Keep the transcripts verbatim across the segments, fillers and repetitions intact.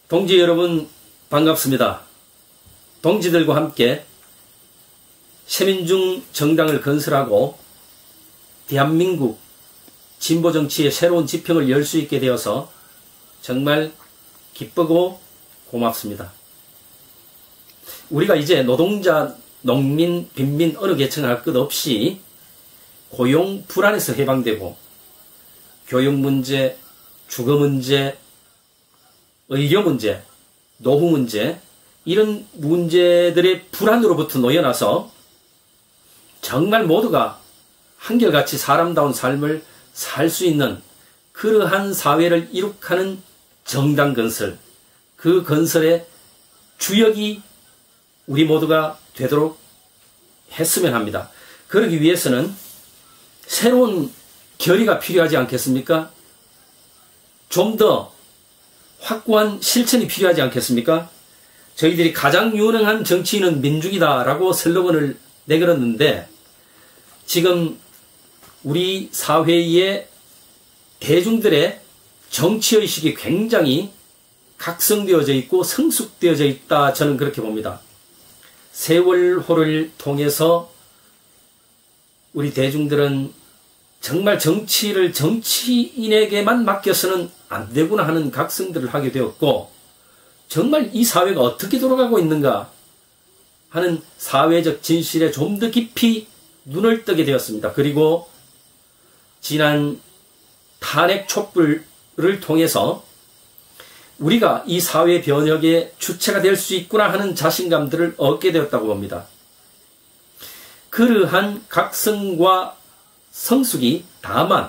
동지 여러분 반갑습니다. 동지들과 함께 새민중 정당을 건설하고 대한민국 진보정치의 새로운 지평을 열 수 있게 되어서 정말 기쁘고 고맙습니다. 우리가 이제 노동자, 농민, 빈민 어느 계층 할 것 없이 고용 불안에서 해방되고 교육 문제, 주거 문제, 의료 문제, 노후 문제 이런 문제들의 불안으로부터 놓여나서 정말 모두가 한결같이 사람다운 삶을 살 수 있는 그러한 사회를 이룩하는 정당 건설, 그 건설의 주역이 우리 모두가 되도록 했으면 합니다. 그러기 위해서는 새로운 결의가 필요하지 않겠습니까? 좀 더 확고한 실천이 필요하지 않겠습니까? 저희들이 가장 유능한 정치인은 민중이다라고 슬로건을 내걸었는데 지금 우리 사회의 대중들의 정치의식이 굉장히 각성되어져 있고 성숙되어져 있다, 저는 그렇게 봅니다. 세월호를 통해서 우리 대중들은 정말 정치를 정치인에게만 맡겨서는 안 되구나 하는 각성들을 하게 되었고, 정말 이 사회가 어떻게 돌아가고 있는가 하는 사회적 진실에 좀 더 깊이 눈을 뜨게 되었습니다. 그리고 지난 탄핵 촛불을 통해서 우리가 이 사회 변혁의 주체가 될 수 있구나 하는 자신감들을 얻게 되었다고 봅니다. 그러한 각성과 성숙이 다만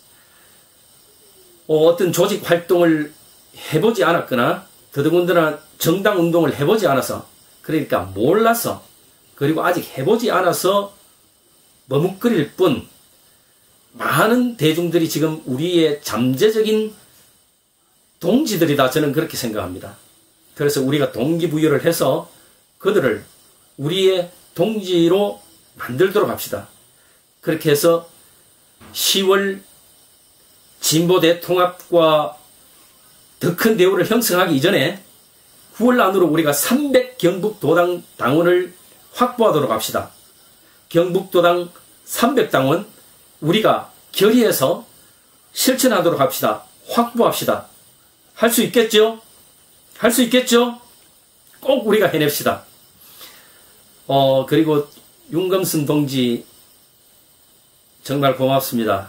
어떤 조직 활동을 해보지 않았거나 더더군다나 정당 운동을 해보지 않아서, 그러니까 몰라서, 그리고 아직 해보지 않아서 머뭇거릴 뿐 많은 대중들이 지금 우리의 잠재적인 동지들이다, 저는 그렇게 생각합니다. 그래서 우리가 동기부여를 해서 그들을 우리의 동지로 만들도록 합시다. 그렇게 해서 시월 진보 대통합과 더 큰 대우를 형성하기 이전에 구월 안으로 우리가 삼백 경북도당 당원을 확보하도록 합시다. 경북도당 삼백 당원 우리가 결의해서 실천하도록 합시다. 확보합시다. 할 수 있겠죠? 할 수 있겠죠? 꼭 우리가 해냅시다. 어, 그리고 윤검순 동지 정말 고맙습니다.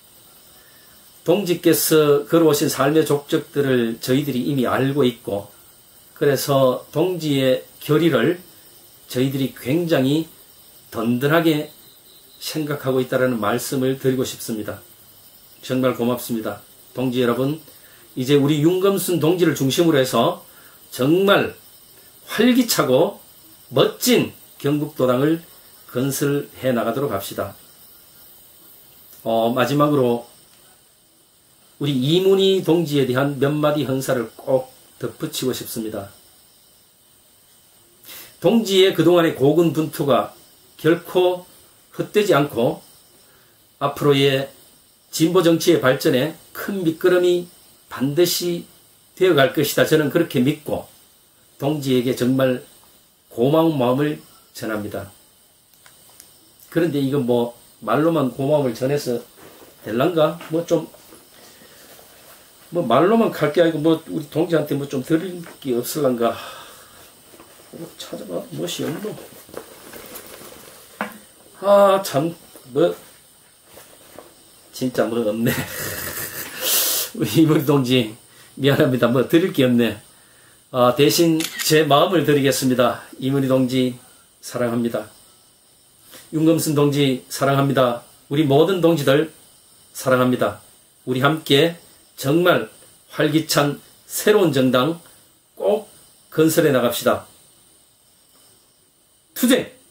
동지께서 걸어오신 삶의 족적들을 저희들이 이미 알고 있고, 그래서 동지의 결의를 저희들이 굉장히 든든하게 생각하고 있다는 말씀을 드리고 싶습니다. 정말 고맙습니다. 동지 여러분, 이제 우리 윤검순 동지를 중심으로 해서 정말 활기차고 멋진 경북도당을 건설해 나가도록 합시다. 어, 마지막으로 우리 이문희 동지에 대한 몇 마디 헌사를 꼭 덧붙이고 싶습니다. 동지의 그동안의 고군분투가 결코 헛되지 않고 앞으로의 진보정치의 발전에 큰 밑거름이 반드시 되어갈 것이다, 저는 그렇게 믿고 동지에게 정말 고마운 마음을 전합니다. 그런데 이건 뭐 말로만 고마움을 전해서 될란가? 뭐 좀 뭐 말로만 갈 게 아니고 뭐 우리 동지한테 뭐 좀 드릴 게 없을란가? 뭐 찾아봐, 무엇이 없노? 아, 참, 뭐 진짜 뭐 없네. 우리 이문희 동지 미안합니다. 뭐 드릴 게 없네. 아, 대신 제 마음을 드리겠습니다. 이문희 동지 사랑합니다. 윤검순 동지 사랑합니다. 우리 모든 동지들 사랑합니다. 우리 함께 정말 활기찬 새로운 정당 꼭 건설해 나갑시다. 투쟁!